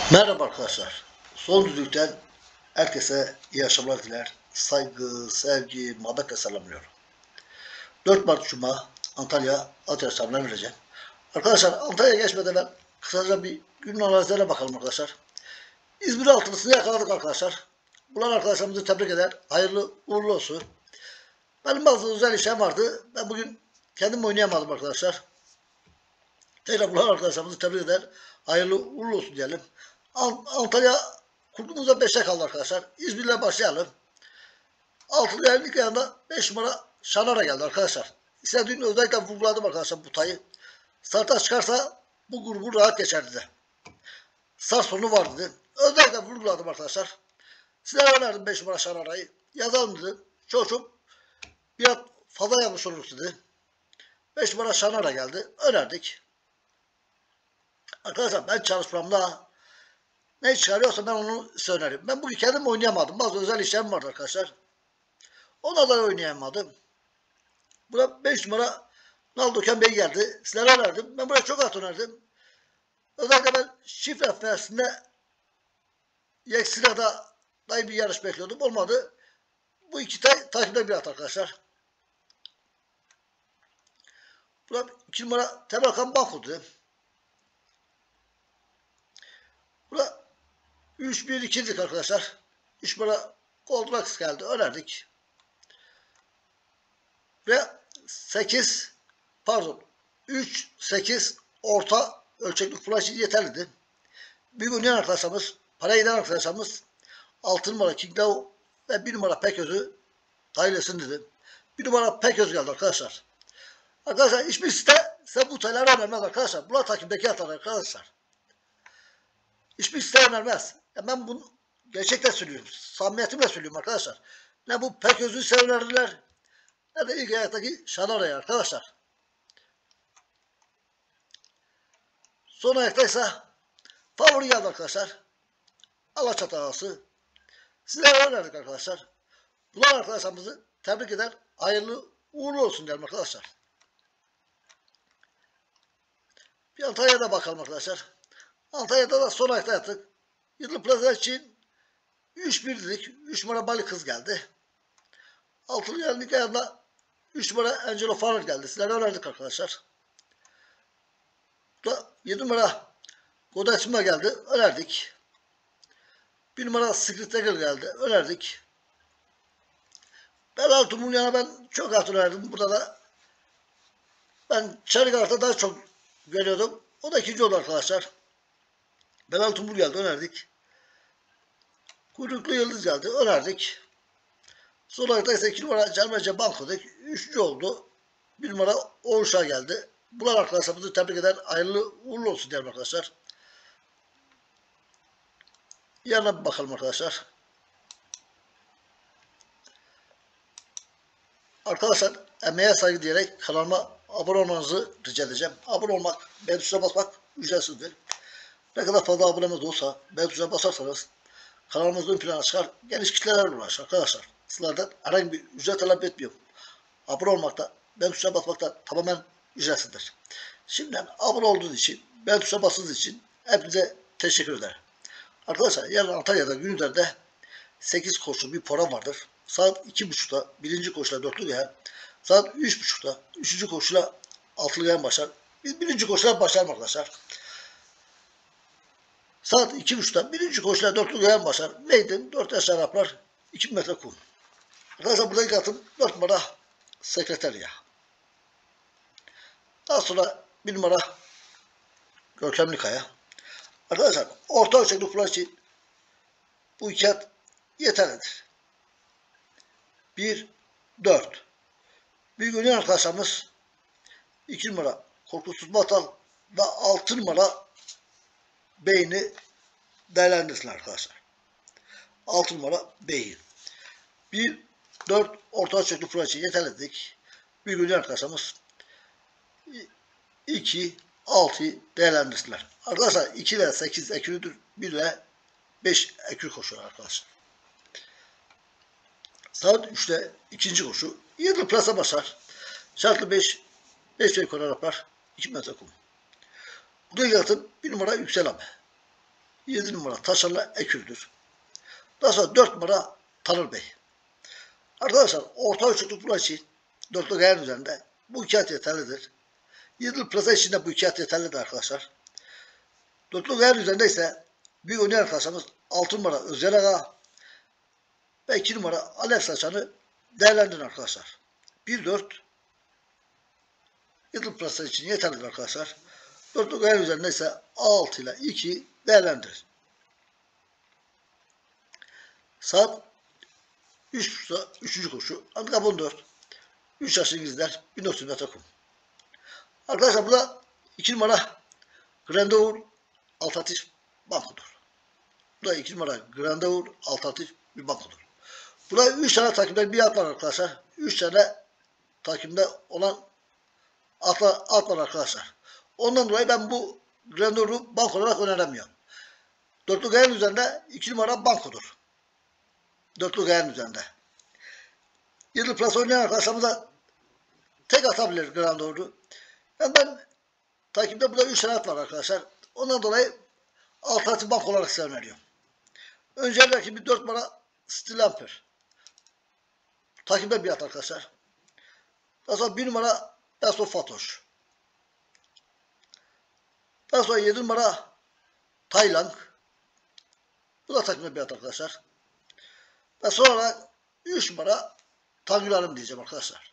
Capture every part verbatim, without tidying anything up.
Merhaba arkadaşlar. Son düzlükten herkese iyi akşamlar diler. Saygı, sevgi, muhabbetle selamlıyorum. dört Mart Cuma Antalya at yarışlarına vereceğim. Arkadaşlar Antalya'ya geçmeden ben kısaca bir günün analizlerine bakalım arkadaşlar. İzmir altılısını yakaladık arkadaşlar. Bulan arkadaşlarımızı tebrik eder. Hayırlı uğurlu olsun. Benim bazı özel işlerim vardı. Ben bugün kendim oynayamadım arkadaşlar. Tekrar bulan arkadaşlarımızı tebrik eder. Hayırlı uğurlu olsun diyelim. Antalya kurduğumuzda beşe kaldı arkadaşlar. İzmir'le başlayalım. Altılı yerlik yanında beş numara Şanara geldi arkadaşlar. İşte dün özellikle vurguladım arkadaşlar bu tayı. Starta çıkarsa bu grubu rahat geçer dedi. Start sonu var dedi. Özellikle vurguladım arkadaşlar. Size önerdim beş numara Şanara'yı. Yazalım dedi. Çok çok biraz fazla yanlış olur dedi. beş numara Şanara geldi. Önerdik. Arkadaşlar ben çalışmamda ne çıkarıyorsa ben onu size öneririm. Ben bugün kendim oynayamadım. Bazı özel işlerim vardı arkadaşlar. Ona da oynayamadım. Buna beş numara Naldo Bey geldi. Sizlere önerdim. Ben buraya çok at önerdim. Özellikle ben şifre efesinde Yeksila'da dahi bir yarış bekliyordum. Olmadı. Bu iki tay takipte bir at arkadaşlar. Buna iki numara Tebrakan Banko dedim. Buna üç bir ikilik arkadaşlar. üç numara Goldrax geldi. Önerdik. Ve sekiz pardon üç sekiz orta ölçekli flash yeterlidir. Bir oynayan arkadaşlarımız, paraya giden arkadaşlarımız altı numara King Lao ve bir numara Peköz'ü dahil dedi. bir numara Peköz geldi arkadaşlar. Arkadaşlar hiçbir site size bu tayları önermez arkadaşlar. Bunlar takipteki atar arkadaşlar. Hiçbir site önermez. Ya ben bunu gerçekten söylüyorum. Samimiyetimle söylüyorum arkadaşlar. Ne bu Peköz'ü size önerdiler, ne de ilk ayaktaki Şanara'ya arkadaşlar. Son ayaktaysa favori geldi arkadaşlar. Alaçatı ağası. Sizlere önerdik arkadaşlar. Bulan arkadaşlarımızı tebrik eder. Hayırlı uğurlu olsun diyelim arkadaşlar. Bir Antalya'da bakalım arkadaşlar. Antalya'da da son ayakta yattık. Yıldız Plaza için üç bir dedik. üç numara Bali Kız geldi. Altılı yerlik ayağında üç numara Angelo Farmer geldi. Sizlere önerdik arkadaşlar. Da yedi numara Godesma geldi. Önerdik. bir numara Secret Dagger geldi. Önerdik. Ben Altum'un yana ben çok at önerdim. Burada da ben Çarıkart'a daha çok görüyordum. O da ikinci oldu arkadaşlar. Belal Tumur geldi. Önerdik. Kuyruklu Yıldız geldi. Önerdik. Son ayakta ise iki numara Cermece Banko'daki üçüncü oldu. bir numara Oğuş'a geldi. Bunlar arkadaşlarımızı tebrik eder. Hayırlı uğurlu olsun diyelim arkadaşlar. Yarına bir bakalım arkadaşlar. Arkadaşlar emeğe saygı diyerek kanalıma abone olmanızı rica edeceğim. Abone olmak, beğen tuşuna basmak ücretsizdir. Ne kadar fazla abonemiz olsa beğen tuşuna basarsanız kanalımız ön plana çıkar, geniş kitlelerle ulaşır arkadaşlar. Sizlerden herhangi bir ücret talep etmiyorum. Abone olmakta, beğen tuşuna basmakta tamamen ücretsizdir. Şimdiden abone olduğunuz için, beğen tuşuna bastığınız için hepinize teşekkür ederim. Arkadaşlar yarın Antalya'da Günüder'de sekiz koşulu bir program vardır. Saat iki buçukta birinci koşuyla dörtlü gelen, saat üç buçukta üçüncü koşuyla altılı gelen başlar. Biz birinci koşuyla başlayalım arkadaşlar. Saat iki buçukta birinci koşuyla dörtlü gelen başlar. Maiden dört yaş Araplar iki metre kum. Arkadaşlar buradaki atım dört numara Sekreterya. Daha sonra bir numara Görkemli Kaya. Arkadaşlar orta ölçekli flash için bu iki at yeterlidir. bir dört. Büyük oynayan arkadaşlarımız iki numara Korkusuz Batal ve altı numara Beyni değerlendirsin arkadaşlar. altı numara Beyin. bir dört orta ölçekli flash için yeterlidir. Büyük oynayan arkadaşlarımız iki altı değerlendirsinler. Arkadaşlar iki ile sekiz ekürüdür. bir ile beş ekür koşuyor arkadaşlar. Saat üçte ikinci koşu. yedi plasa basar. Şartlı beş. beş yukarı Araplar. iki metre kum. Bu da yatın bir numara Yüksel abi. yedi numara Taşarlı Ekül'dür. Daha sonra dört numara Tanır Bey. Arkadaşlar orta ölçekli pula için dörtlü gayanın üzerinde bu iki at yeterlidir. yedi plasa için de bu iki at yeterlidir arkadaşlar. Dörtlü gayanın üzerinde ise bir oynayan arkadaşlarımız altı numara Özel Ağa ve iki numara Alev Saçan'ı değerlendirin arkadaşlar. bir dört yedi plasa için yeterlidir arkadaşlar. Dörtlü gayanın üzerinde ise altı ile iki değerlendirin. Saat üç üçüncü koşu. Handikap on dört. üç yaşlı İngilizler bin dokuz yüz metre kum. Arkadaşlar burada iki numara Grandour alternatif bankodur. Bu da iki numara Grandour alternatif bir bankodur. Burada üç tane takimde bir at var arkadaşlar. üç tane takimde olan atlar, at var arkadaşlar. Ondan dolayı ben bu Grandour'u banko olarak öneremiyorum. Dörtlü gayanın üzerinde iki numara bankodur. Dörtlü gayanın üzerinde. yedi plus oynayan arkadaşlarımız da tek atabilir Grandour'u. Yani ben takipte burada üç tane at var arkadaşlar. Ondan dolayı alternatif bank olarak size öneriyorum. Öncelikle bir dört numara Stilamper. Takipte bir at arkadaşlar. Daha sonra bir numara Best of Fatoş. Daha sonra yedi numara Taylang. Bu da takipte bir at arkadaşlar. Ve sonra üç numara Tangülarım diyeceğim arkadaşlar.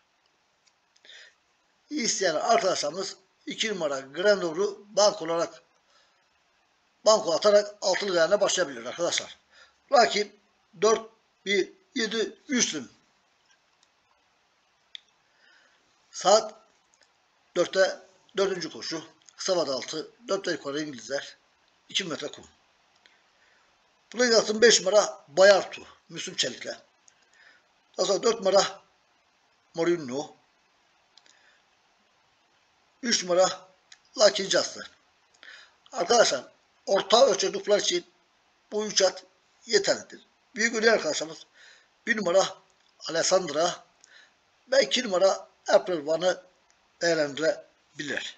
İsteyen arkadaşlarımız iki numara Grandour'u bank olarak banko atarak altılı gayanına başlayabilir arkadaşlar. Rakip dört, bir, yedi, üçlüm. Saat dörtte dördüncü koşu. Kısa vade altı. dörtte yukarı İngilizler. iki metre kum. Buraya yazdım beş numara Bayartu. Müslüm Çelik'le. Daha sonra dört numara Mourinho. üç numara Lucky Justin. Arkadaşlar orta ölçekli kutular için bu üç at yeterlidir. Büyük ödül arkadaşlarımız bir numara Alessandra ve iki numara April One'ı değerlendirebilir.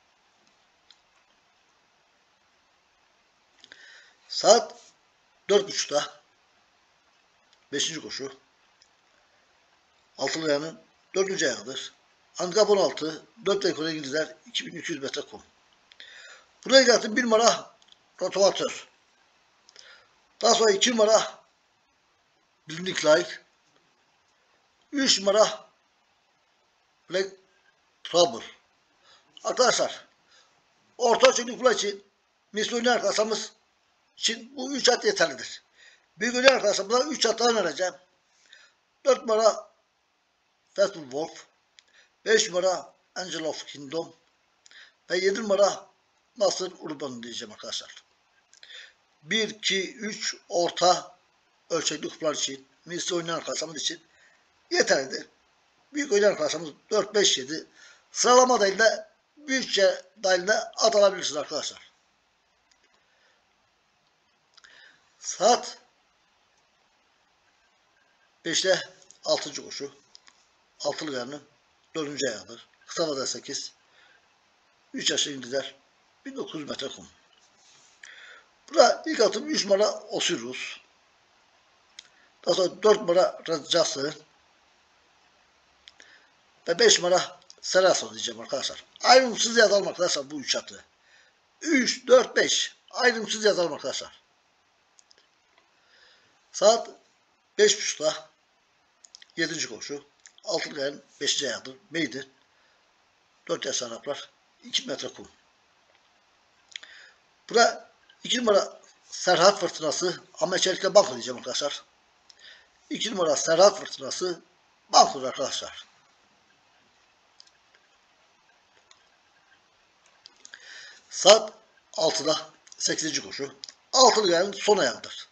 Saat dört buçukta beşinci koşu. Altılı gayanın dördüncü ayağıdır. Handikap on altı. dört yukarı İngilizler iki bin iki yüz metre kum. Buraya geldim bir numara Rotovatör. Daha sonra iki numara Blinding Light. üç numara Black Trouble. Arkadaşlar orta ölçekli kutular için misli oynayan arkadaşlarımız için bu üç at yeterlidir. Büyük oynayan arkadaşlarımıza üç at daha önereceğim. dört numara Festival Wolf. beş numara Angel of Kingdom. Ve yedi numara Nasır Urban diyeceğim arkadaşlar. bir, iki, üç orta ölçekli kutular için, misli oynayan arkadaşlarımız için yeterlidir. Büyük oynayan arkadaşlarımız dört, beş, yedi sıralama dahilinde bütçe dahilinde at alabilirsiniz arkadaşlar. Saat beşte altıncı koşu. Altılı gayanın dördüncü ayağıdır. Kısa vade sekiz. üç yaşlı İngilizler bin dokuz yüz metre kum. Burada ilk atım üç numara Osiris. Daha sonra dört numara Rajası. Ve beş numara Seraso diyeceğim arkadaşlar. Ayrımsız yazalım arkadaşlar bu üç atı. üç, dört, beş. Ayrımsız yazalım arkadaşlar. Saat beş buçukta yedinci koşu. Altılı gayanın beşinci ayağıdır. Maiden. dört yaş Araplar. iki metre kum. Burada iki numara Serhat Fırtınası. Ahmet Çelik'le banko diyeceğim arkadaşlar. iki numara Serhat Fırtınası. Bankodur arkadaşlar. Saat altıda sekizinci koşu. Altılı gayanın son ayağıdır.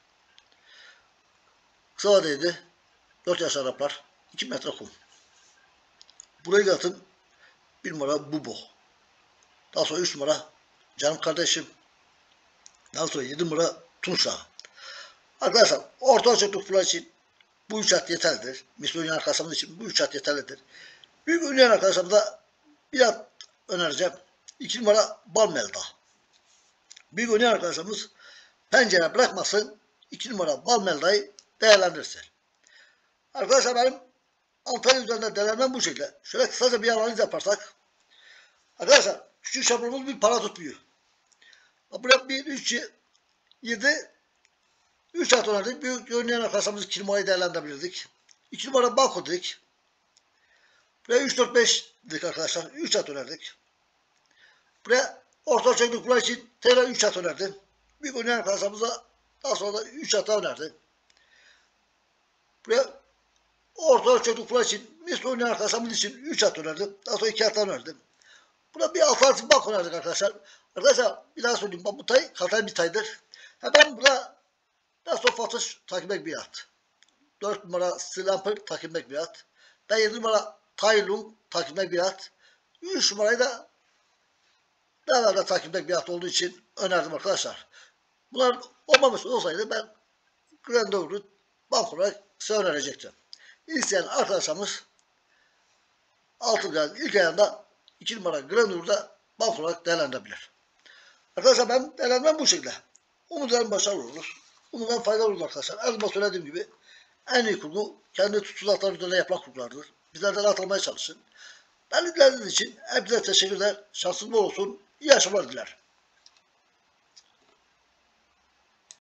Kısa vadeydi. dört yaş Araplar. iki metre kum. Burayı atın bir numara Bubo. Daha sonra üç numara Canım Kardeşim. Daha sonra yedi numara Tunsa. Arkadaşlar orta ölçekli kutular için bu üç at yeterlidir. Misli oynayan arkadaşlarımız için bu üç at yeterlidir. Büyük oynayan arkadaşlarımıza bir at önereceğim. iki numara Balmelda. Büyük oynayan arkadaşlarımız pencere bırakmasın. iki numara Balmelda'yı değerlendirsin. Arkadaşlar benim Antalya üzerinde denemem bu şekilde. Şöyle kısaca bir analiz yaparsak. Arkadaşlar küçük şablonumuz bir para tutmuyor. Buraya bir üç yedi üç at önerdik. Büyük oynayan arkadaşlarımız iki numarayı değerlendirebilirdik. iki numara Banko dedik. Buraya üç dört beş dedik arkadaşlar. üç at önerdik. Buraya orta ölçekli kula için T L üç at önerdim. Büyük oynayan arkadaşlarımıza daha sonra da üç ata önerdim. Buraya orta ölçekli kula için misli oynayan arkadaşlarımız için üç at önerdim. Daha sonra iki at önerdim. Buna bir alternatif bank önerdik arkadaşlar. Arkadaşlar bir daha söyleyeyim. Bu tay katay bir taydır. Ha ben buna daha sonra Fatış takip bir at. dört numara Slamper takip bir at. Ben yedi numara Taylung takip bir at. üç numarayı da daha da takip bir at olduğu için önerdim arkadaşlar. Bunlar olmamış olsaydı ben Grand Over'u bank olarak size önerecektim. İsteyen arkadaşlarımız altı ayın ilk ayında iki numara Grand Over'da bank olarak değerlendirebilir. Arkadaşlar ben değerlendirmem bu şekilde. Umuyorum başarılı oluruz. Umuyorum faydalı olur arkadaşlar. Her zaman söylediğim gibi en iyi kurgu kendi tutulakları üzerine yapılan kurgulardır. Bizlerden atılmaya çalışın. Ben izlediğiniz için hepinize teşekkürler. Şansınız bol olsun. İyi akşamlar diler.